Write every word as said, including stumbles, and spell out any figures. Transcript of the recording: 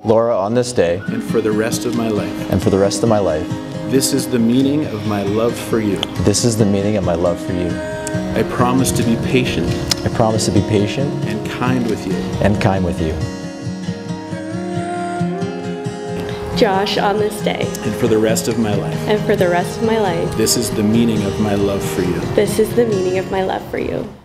Laura, on this day, and for the rest of my life, and for the rest of my life, this is the meaning of my love for you. this is the meaning of my love for you. I promise to be patient I promise to be patient and kind with you. and kind with you. Josh, on this day, And for the rest of my life, and for the rest of my life, this is the meaning of my love for you. this is the meaning of my love for you.